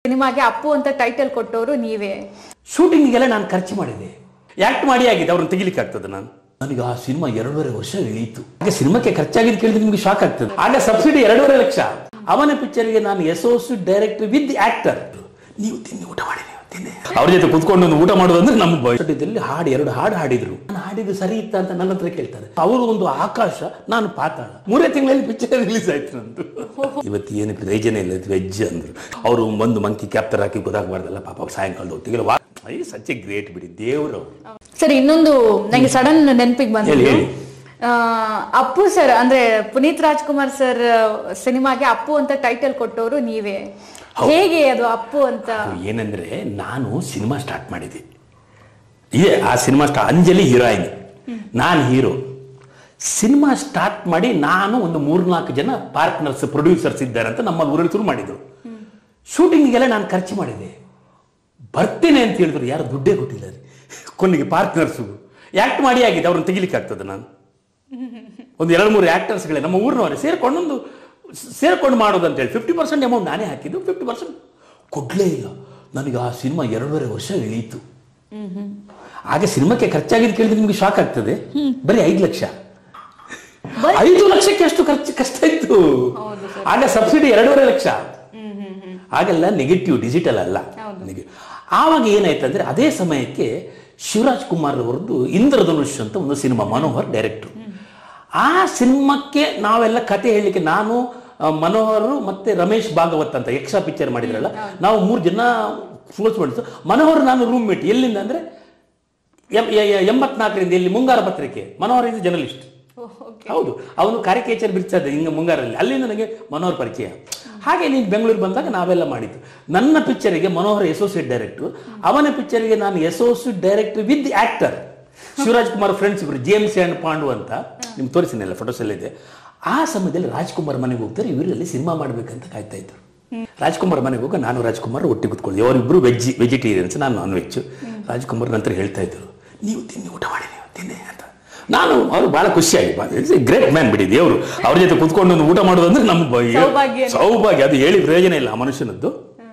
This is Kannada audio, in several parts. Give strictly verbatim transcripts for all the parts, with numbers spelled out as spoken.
ಸಿನಿಮಾಗೆ ಅಪ್ಪು ಅಂತ ಟೈಟಲ್ ಕೊಟ್ಟವರು ನೀವೇ. ಶೂಟಿಂಗಿಗೆಲ್ಲ ನಾನು ಖರ್ಚು ಮಾಡಿದೆ, ಆಕ್ಟ್ ಮಾಡಿ ಆಗಿದೆ, ಅವ್ರನ್ನ ತೆಗಿಲಿಕ್ಕೆ ಆಗ್ತದೆ. ನಾನು ನನಗೆ ಆ ಸಿನಿಮಾ ಎರಡೂವರೆ ವರ್ಷ ಇಳೀತು. ಆಗ ಸಿನಿಮಾಕ್ಕೆ ಖರ್ಚಾಗಿದ್ದು ಕೇಳಿದ್ರೆ ನಿಮ್ಗೆ ಶಾಕ್ ಆಗ್ತದೆ. ಆಗ ಸಬ್ಸಿಡಿ ಎರಡೂವರೆ ಲಕ್ಷ. ಅವನ ಪಿಕ್ಚರ್ಗೆ ನಾನು ಅಸೋಸಿಯೇಟ್ ಡೈರೆಕ್ಟರ್ ವಿತ್ ಆಕ್ಟರ್. ನೀವು ತಿನ್ನಿ, ಊಟ ಮಾಡಿ, ನೀವು ತಿನ್ನಿ. ಅವ್ರ ಜೊತೆ ಕುತ್ಕೊಂಡು ಒಂದು ಊಟ ಮಾಡೋದಂದ್ರೆ ನಮ್ಮ ಭವಿಷ್ಯದಲ್ಲಿ ಹಾಡು ಎರಡು ಹಾಡು ಹಾಡಿದ್ರು. ನಾನು ಹಾಡಿದ್ದು ಸರಿ ಇತ್ತ ಅಂತ ನನ್ನ ಹತ್ರ ಕೇಳ್ತಾರೆ. ಅವರು ಒಂದು ಆಕಾಶ, ನಾನು ಪಾತಾಳ. ಮೂರೇ ತಿಂಗಳಲ್ಲಿ ಪಿಕ್ಚರ್ ರಿಲೀಸ್ ಆಯ್ತು ನಂದು. ಇವತ್ತು ಏನು ಪ್ರಯೋಜನ ಇಲ್ಲ, ವೆಜ್ ಅಂದ್ರು. ಅವರು ಒಂದು ಮಂಕಿ ಕ್ಯಾಪ್ಟರ್ ಹಾಕಿ ಗೊತ್ತಾಗಬಾರ್ದಲ್ಲ ಪಾಪ. ಸಾಯಂಕಾಲದ ಹೊತ್ತಿಗೆ ಸಚ್ ಎ ಗ್ರೇಟ್ ಬಿಡಿ ದೇವರು. ಸರ್ ಇನ್ನೊಂದು ನಂಗೆ ಸಡನ್ ನೆನಪಿಗೆ ಬಂದಿದೆ. ಅಪ್ಪು ಸರ್ ಅಂದ್ರೆ ಪುನೀತ್ ರಾಜ್ಕುಮಾರ್ ಸರ್ ಸಿನಿಮಾಗೆ ಅಪ್ಪು ಅಂತ ಟೈಟಲ್ ಕೊಟ್ಟವರು ನೀವೇ. ಹೇಗೆ ಅದು ಅಪ್ಪು ಅಂತ? ಏನಂದ್ರೆ ನಾನು ಸಿನಿಮಾ ಸ್ಟಾರ್ಟ್ ಮಾಡಿದ್ದೆ, ಇದೆ ಆ ಸಿನಿಮಾ ಸ್ಟಾರ್ಟ್, ಅಂಜಲಿ ಹೀರೋಯಿನ್, ನಾನು ಹೀರೋ. ಸಿನಿಮಾ ಸ್ಟಾರ್ಟ್ ಮಾಡಿ ನಾನು ಒಂದು ಮೂರ್ನಾಲ್ಕು ಜನ ಪಾರ್ಟ್ನರ್ಸ್ ಪ್ರೊಡ್ಯೂಸರ್ಸ್ ಇದ್ದಾರೆ ಅಂತ ನಮ್ಮ ಊರಲ್ಲಿ ಶುರು ಮಾಡಿದ್ರು. ಶೂಟಿಂಗಿಗೆಲ್ಲ ನಾನು ಖರ್ಚು ಮಾಡಿದೆ. ಬರ್ತೇನೆ ಅಂತ ಹೇಳಿದ್ರು, ಯಾರು ದುಡ್ಡೇ ಕೊಟ್ಟಿದ್ದಾರೆ. ಕೊನೆಗೆ ಪಾರ್ಟ್ನರ್ಸು ಆಕ್ಟ್ ಮಾಡಿ ಆಗಿದೆ, ಅವ್ರನ್ನ ತೆಗಿಲಿಕ್ಕೆ ಆಗ್ತದೆ. ನಾನು ಒಂದು ಎರಡು ಮೂರು ಆಕ್ಟರ್ಸ್ಗಳೇ ನಮ್ಮ ಊರಿನವರೇ ಸೇರ್ಕೊಂಡೊಂದು ಸೇರ್ಕೊಂಡು ಮಾಡೋದು ಅಂತೇಳಿ ಫಿಫ್ಟಿ ಪರ್ಸೆಂಟ್ ಅಮೌಂಟ್ ನಾನೇ ಹಾಕಿದ್ದು, ಫಿಫ್ಟಿ ಪರ್ಸೆಂಟ್ ಕೊಡ್ಲೇ ಇಲ್ಲ. ನನಗೆ ಆ ಸಿನಿಮಾ ಎರಡೂವರೆ ವರ್ಷ ಇಳೀತು. ಆಗ ಸಿನಿಮಾಕ್ಕೆ ಖರ್ಚಾಗಿದ್ದು ಕೇಳಿದ್ರೆ ನಿಮ್ಗೆ ಶಾಕ್ ಆಗ್ತದೆ. ಬರೀ ಐದು ಲಕ್ಷ ಐದು ಲಕ್ಷಕ್ಕೆ ಎಷ್ಟು ಖರ್ಚು ಕಷ್ಟ ಇತ್ತು. ಆಗ ಸಬ್ಸಿಡಿ ಎರಡೂವರೆ ಲಕ್ಷ. ಆಗೆಲ್ಲ ನೆಗೆಟಿವ್, ಡಿಜಿಟಲ್ ಅಲ್ಲ. ಆವಾಗ ಏನಾಯ್ತಂದ್ರೆ ಅದೇ ಸಮಯಕ್ಕೆ ಶಿವರಾಜ್ ಕುಮಾರ್ ಅವರದ್ದು ಇಂದ್ರಧನುಷ್ ಅಂತ ಒಂದು ಸಿನಿಮಾ, ಮನೋಹರ್ ಡೈರೆಕ್ಟರ್. ಆ ಸಿನಿಮಾಕ್ಕೆ ನಾವೆಲ್ಲ ಕತೆ ಹೇಳಲಿಕ್ಕೆ ನಾನು, ಮನೋಹರ್ ಮತ್ತೆ ರಮೇಶ್ ಭಾಗವತ್ ಅಂತ ಯಕ್ಷ ಪಿಕ್ಚರ್ ಮಾಡಿದ್ರಲ್ಲ, ನಾವು ಮೂರು ಜನ ಫೋರ್ಸ್ ಮಾಡಿದ್ದು. ಮನೋಹರ್ ನಾನು ರೂಮ್ ಮೇಟ್. ಎಲ್ಲಿಂದ ಅಂದ್ರೆ ಎಂಬತ್ನಾಲ್ಕರಿಂದ ಇಲ್ಲಿ ಮುಂಗಾರ ಪತ್ರಿಕೆ. Manohar is journalist. ಹೌದು, ಅವನು ಕ್ಯಾರಿಕೇಚರ್ ಬಿಡ್ಸದೆ ಹಿಂಗೆ ಮುಂಗಾರಲ್ಲಿ. ಅಲ್ಲಿಂದ ನನಗೆ ಮನೋಹರ್ ಪರಿಚಯ. ಹಾಗೆ ನೀನು ಬೆಂಗಳೂರು ಬಂದಾಗ ನಾವೆಲ್ಲ ಮಾಡಿದ್ದು. ನನ್ನ ಪಿಕ್ಚರಿಗೆ ಮನೋಹರ್ ಅಸೋಸಿಯೇಟ್ ಡೈರೆಕ್ಟರ್, ಅವನ ಪಿಕ್ಚರ್ಗೆ ನಾನು associate director with actor. Shivaraj Kumar friends ಇಬ್ರು, ಜೇಮ್ಸ್ ಅಂಡ್ ಪಾಂಡು ಅಂತ, ನಿಮ್ಗೆ ತೋರಿಸಿನಲ್ಲ ಫೋಟೋಸ್ ಎಲ್ಲ ಇದೆ. ಆ ಸಮಯದಲ್ಲಿ ರಾಜ್ಕುಮಾರ್ ಮನೆಗೆ ಹೋಗ್ತಾರೆ, ಇವರಲ್ಲಿ ಸಿನಿಮಾ ಮಾಡ್ಬೇಕಂತ ಕಾಯ್ತಾ ಇದ್ರು. ರಾಜ್ಕುಮಾರ್ ಮನೆಗೆ ಹೋಗ ನಾನು ರಾಜ್ಕುಮಾರ್ ಒಟ್ಟಿಗೆ ಕೂತ್ಕೊಳ್ಳಿ. ಅವರಿಬ್ರು ವೆಜ್ ವೆಜಿಟೇರಿಯನ್ಸ್, ನಾನು ನಾನ್ ವೆಜ್. ರಾಜ್ಕುಮಾರ್ ನಂತರ ಹೇಳ್ತಾ ಇದ್ರು, ನೀವು ತಿನ್ನಿ, ಊಟ ಮಾಡಿ, ನೀವು ತಿನ್ನಿ ಅಂತ. ನಾನು ಅವರು ಬಹಳ ಖುಷಿಯಾಗಿ, ಗ್ರೇಟ್ ಮ್ಯಾನ್ ಬಿಡಿ ದೇವರು. ಅವ್ರ ಜೊತೆ ಕುತ್ಕೊಂಡು ಒಂದು ಊಟ ಮಾಡೋದಂದ್ರೆ ನಮ್ಮ ಸೌಭಾಗ್ಯ. ಅದು ಹೇಳಿ ಪ್ರಯೋಜನ ಇಲ್ಲ ಆ ಮನುಷ್ಯನದ್ದು.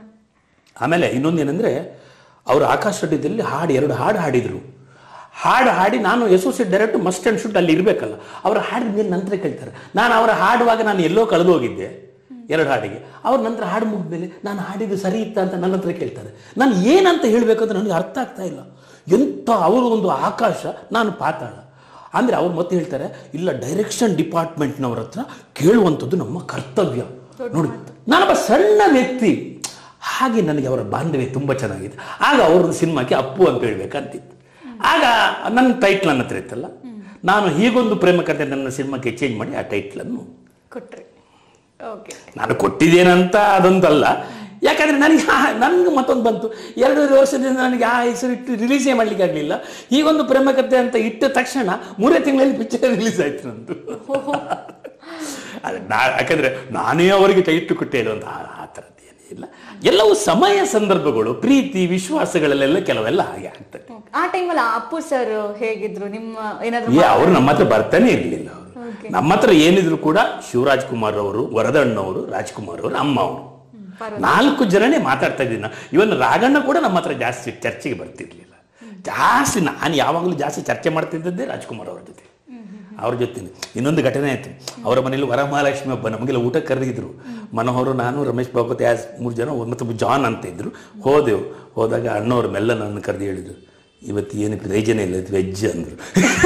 ಆಮೇಲೆ ಇನ್ನೊಂದೇನೆಂದ್ರೆ ಅವರು ಆಕಾಶ ರೆಡ್ಡಿದಲ್ಲಿ ಹಾಡು ಎರಡು ಹಾಡು ಹಾಡಿದ್ರು. ಹಾಡು ಹಾಡಿ ನಾನು associate director must and should ಅಲ್ಲಿ ಇರಬೇಕಲ್ಲ. ಅವರ ಹಾಡಿದ ಮೇಲೆ ನಂತರ ಕೇಳ್ತಾರೆ. ನಾನು ಅವರ ಹಾಡುವಾಗ ನಾನು ಎಲ್ಲೋ ಕಳೆದು ಹೋಗಿದ್ದೆ ಎರಡು ಹಾಡಿಗೆ. ಅವ್ರ ನಂತರ ಹಾಡು ಮುಗಿದ್ಮೇಲೆ ನಾನು ಹಾಡಿದ್ದು ಸರಿ ಇತ್ತ ಅಂತ ನನ್ನ ಹತ್ರ ಕೇಳ್ತಾರೆ. ನಾನು ಏನಂತ ಹೇಳಬೇಕಂತ ನನಗೆ ಅರ್ಥ ಆಗ್ತಾ ಇಲ್ಲ. ಎಂಥ ಅವರು ಒಂದು ಆಕಾಶ, ನಾನು ಪಾತಾಳ. ಅಂದರೆ ಅವ್ರು ಮತ್ತೆ ಹೇಳ್ತಾರೆ, ಇಲ್ಲ ಡೈರೆಕ್ಷನ್ ಡಿಪಾರ್ಟ್ಮೆಂಟ್ನವ್ರ ಹತ್ರ ಕೇಳುವಂಥದ್ದು ನಮ್ಮ ಕರ್ತವ್ಯ. ನೋಡಿ, ನಾನೊಬ್ಬ ಸಣ್ಣ ವ್ಯಕ್ತಿ, ಹಾಗೆ ನನಗೆ ಅವರ ಬಾಂಧವ್ಯ ತುಂಬ ಚೆನ್ನಾಗಿದೆ. ಆಗ ಅವ್ರದ್ದು ಸಿನಿಮಾಕ್ಕೆ ಅಪ್ಪು ಅಂತ ಹೇಳ್ಬೇಕಂತಿತ್ತು. ಆಗ ನನ್ನ ಟೈಟ್ಲ್ ನನ್ನ ಹತ್ರ ಇತ್ತಲ್ಲ, ನಾನು ಹೀಗೊಂದು ಪ್ರೇಮ ಕಥೆ ನನ್ನ ಸಿನಿಮಾಕ್ಕೆ ಚೇಂಜ್ ಮಾಡಿ ಆ ಟೈಟ್ಲನ್ನು ಕೊಟ್ಟರೆ. ನಾನು ಕೊಟ್ಟಿದ್ದೇನಂತ ಅದಂತಲ್ಲ, ಯಾಕಂದ್ರೆ ನನಗೆ ನನ್ಗೆ ಮತ್ತೊಂದು ಬಂತು. ಎರಡೂವರೆ ವರ್ಷದಿಂದ ನನಗೆ ಆ ಹೆಸರು ಇಟ್ಟು ರಿಲೀಸೇ ಮಾಡ್ಲಿಕ್ಕೆ ಆಗಲಿಲ್ಲ. ಹೀಗೊಂದು ಪ್ರೇಮ ಕಥೆ ಅಂತ ಇಟ್ಟ ತಕ್ಷಣ ಮೂರೇ ತಿಂಗಳಲ್ಲಿ ಪಿಕ್ಚರ್ ರಿಲೀಸ್ ಆಯ್ತು ನಂದು. ಯಾಕಂದ್ರೆ ನಾನೇ ಅವರಿಗೆ ಟೈಟ್ಲು ಕೊಟ್ಟೆ ಇರುವಂತ ಆ ಥರದ್ದು ಏನೇ ಇಲ್ಲ. ಎಲ್ಲವೂ ಸಮಯ ಸಂದರ್ಭಗಳು, ಪ್ರೀತಿ ವಿಶ್ವಾಸಗಳಲ್ಲೆಲ್ಲ ಕೆಲವೆಲ್ಲ ಹಾಗೆ ಆಗ್ತದೆ. ಆ ಟೈಮಲ್ಲಿ ಅಪ್ಪು ಸರ್ ಹೇಗಿದ್ರು? ನಿಮ್ಮ ಏನಾದ್ರು ಅವರು ನಮ್ಮ ಹತ್ರ ಬರ್ತಾನೆ ಇರಲಿಲ್ಲ. ಅವರು ನಮ್ಮ ಹತ್ರ ಏನಿದ್ರು ಕೂಡ ಶಿವರಾಜ್ ಕುಮಾರ್ ಅವರು, ವರದಣ್ಣವರು, ರಾಜ್ಕುಮಾರ್ ಅವರು, ಅಮ್ಮ ಅವರು, ನಾಲ್ಕು ಜನನೇ ಮಾತಾಡ್ತಾ ಇದ್ದೀನಿ. ಇವನ್ ರಾಘಣ್ಣ ಕೂಡ ನಮ್ಮ ಹತ್ರ ಜಾಸ್ತಿ ಚರ್ಚೆಗೆ ಬರ್ತಿರ್ಲಿಲ್ಲ. ಜಾಸ್ತಿ ನಾನು ಯಾವಾಗಲೂ ಜಾಸ್ತಿ ಚರ್ಚೆ ಮಾಡ್ತಿದ್ದದ್ದೇ ರಾಜ್ಕುಮಾರ್ ಅವ್ರ ಜೊತೆ. ಅವ್ರ ಜೊತೆ ಇನ್ನೊಂದು ಘಟನೆ ಆಯ್ತು. ಅವರ ಮನೇಲಿ ವರಮಹಾಲಕ್ಷ್ಮಿ ಹಬ್ಬ, ನಮಗೆಲ್ಲ ಊಟ ಕರೆದಿದ್ರು. ಮನೋಹರು, ನಾನು, ರಮೇಶ್ ಬಾಬತ್ ಯಾಸ್ ಮೂರು ಜನ, ಮತ್ತು ಜಾನ್ ಅಂತ ಇದ್ರು. ಹೋದೆವು. ಹೋದಾಗ ಅಣ್ಣವ್ರ ಮೆಲ್ಲ ನನ್ನ ಕರೆದು ಹೇಳಿದ್ರು, ಇವತ್ತು ಏನು ಪ್ರಯೋಜನ ಇಲ್ಲ, ವೆಜ್ ಅಂದ್ರು.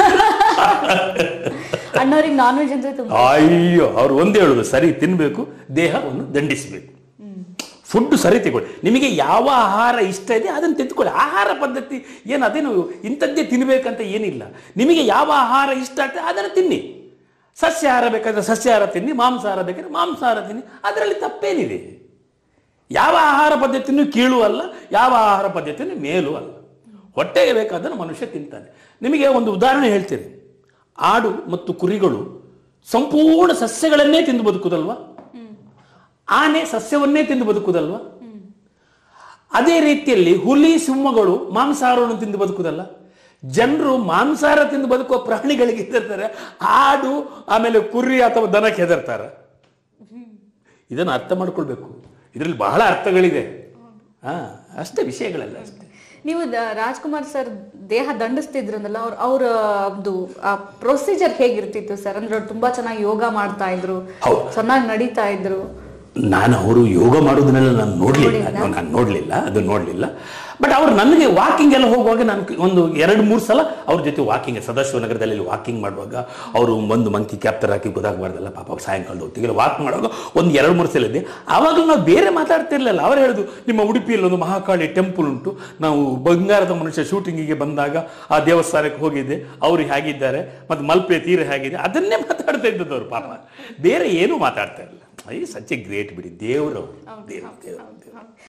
ಅಣ್ಣವ್ರಿಗೆ ನಾನ್ ವೆಜ್ ಅಂದ್ರೆ ಅಯ್ಯೋ, ಅವ್ರು ಒಂದೇ ಹೇಳುದು, ಸರಿ ತಿನ್ಬೇಕು, ದೇಹವನ್ನು ದಂಡಿಸಬೇಕು, ಫುಡ್ ಸರಿ ತಗೊಳ್ಳಿ, ನಿಮಗೆ ಯಾವ ಆಹಾರ ಇಷ್ಟ ಇದೆ ಅದನ್ನು ತೆಗೆದುಕೊಳ್ಳಿ. ಆಹಾರ ಪದ್ಧತಿ ಏನು ಅದೇನು ಇಂಥದ್ದೇ ತಿನ್ನಬೇಕಂತ ಏನಿಲ್ಲ. ನಿಮಗೆ ಯಾವ ಆಹಾರ ಇಷ್ಟ ಆಗ್ತದೆ ಅದನ್ನು ತಿನ್ನಿ. ಸಸ್ಯಾಹಾರ ಬೇಕಾದ್ರೆ ಸಸ್ಯಾಹಾರ ತಿನ್ನಿ, ಮಾಂಸಾಹಾರ ಬೇಕಾದ್ರೆ ಮಾಂಸಾಹಾರ ತಿನ್ನಿ, ಅದರಲ್ಲಿ ತಪ್ಪೇನಿದೆ. ಯಾವ ಆಹಾರ ಪದ್ಧತಿನೂ ಕೀಳು ಅಲ್ಲ, ಯಾವ ಆಹಾರ ಪದ್ಧತಿನೂ ಮೇಲೂ ಅಲ್ಲ. ಹೊಟ್ಟೆಗೆ ಬೇಕಾದನ್ನು ಮನುಷ್ಯ ತಿಂತಾನೆ. ನಿಮಗೆ ಒಂದು ಉದಾಹರಣೆ ಹೇಳ್ತೀನಿ. ಆಡು ಮತ್ತು ಕುರಿಗಳು ಸಂಪೂರ್ಣ ಸಸ್ಯಗಳನ್ನೇ ತಿಂದು ಬದುಕುದಲ್ವಾ? ಆನೆ ಸಸ್ಯವನ್ನೇ ತಿಂದು ಬದುಕುದಲ್ವಾ? ಅದೇ ರೀತಿಯಲ್ಲಿ ಹುಲಿ ಸಿಂಹಗಳು ಮಾಂಸಾಹಾರವನ್ನು ತಿಂದು ಬದುಕುದಲ್ಲ. ಜನರು ಮಾಂಸಾಹಾರ ತಿಂದು ಬದುಕುವ ಪ್ರಾಣಿಗಳಿಗೆ ಹೆದರ್ತಾರೆ, ಆಡು ಆಮೇಲೆ ಕುರಿ ಅಥವಾ ದನಕ್ಕೆ ಹೆದರ್ತಾರೆ. ಇದನ್ನು ಅರ್ಥ ಮಾಡ್ಕೊಳ್ಬೇಕು. ಇದರಲ್ಲಿ ಬಹಳ ಅರ್ಥಗಳಿದೆ. ಹಾ ಅಷ್ಟೇ ವಿಷಯಗಳೆಲ್ಲ ಅಷ್ಟೇ. ನೀವು ದ- ರಾಜ್ಕುಮಾರ್ ಸರ್ ದೇಹ ದಂಡಿಸ್ತಿದ್ರಲ್ಲ, ಅವ್ರ ಅವ್ರ ಒಂದು ಪ್ರೊಸೀಜರ್ ಹೇಗಿರ್ತಿತ್ತು ಸರ್? ಅಂದ್ರೆ ಅವ್ರು ತುಂಬಾ ಚೆನ್ನಾಗಿ ಯೋಗ ಮಾಡ್ತಾ ಇದ್ರು, ಹೌದು. ಚೆನ್ನಾಗಿ ನಡೀತಾ ಇದ್ರು. ನಾನು ಅವರು ಯೋಗ ಮಾಡೋದನ್ನೆಲ್ಲ ನಾನು ನೋಡ್ಲಿಲ್ಲ, ನಾನು ನೋಡ್ಲಿಲ್ಲ, ಅದು ನೋಡ್ಲಿಲ್ಲ. ಬಟ್ ಅವ್ರು ನನಗೆ ವಾಕಿಂಗ್ ಎಲ್ಲ ಹೋಗುವಾಗ ನಾನು ಒಂದು ಎರಡು ಮೂರು ಸಲ ಅವ್ರ ಜೊತೆ ವಾಕಿಂಗ್, ಸದಾಶಿವನಗರದಲ್ಲಿ ವಾಕಿಂಗ್ ಮಾಡುವಾಗ ಅವರು ಒಂದು ಮಂಕಿ ಕ್ಯಾಪ್ಟರ್ ಹಾಕಿ ಗೊತ್ತಾಗಬಾರ್ದಲ್ಲ ಪಾಪ, ಸಾಯಂಕಾಲದ ಹೊತ್ತಿಗೆಲ್ಲ ವಾಕ್ ಮಾಡುವಾಗ ಒಂದು ಎರಡು ಮೂರು ಸಲ ಇದ್ದೆ. ಆವಾಗಲೂ ನಾವು ಬೇರೆ ಮಾತಾಡ್ತಿರ್ಲಿಲ್ಲ. ಅವ್ರು ಹೇಳುದು, ನಿಮ್ಮ ಉಡುಪಿಯಲ್ಲಿ ಒಂದು ಮಹಾಕಾಳಿ ಟೆಂಪಲ್ ಉಂಟು, ನಾವು ಬಂಗಾರದ ಮನುಷ್ಯ ಶೂಟಿಂಗಿಗೆ ಬಂದಾಗ ಆ ದೇವಸ್ಥಾನಕ್ಕೆ ಹೋಗಿದ್ದೆ, ಅವರು ಹೇಗಿದ್ದಾರೆ ಮತ್ತು ಮಲ್ಪೆ ತೀರ ಹೇಗಿದೆ, ಅದನ್ನೇ ಮಾತಾಡ್ತಾ ಇದ್ದದವ್ರು ಪಾಪ, ಬೇರೆ ಏನೂ ಮಾತಾಡ್ತಾ ಇರಲಿಲ್ಲ. ಐ ಸಚ್ ಎ ಗ್ರೇಟ್ ಬಿಡಿ, ದೇವರು ದೇವರು ದೇವರು ದೇವರು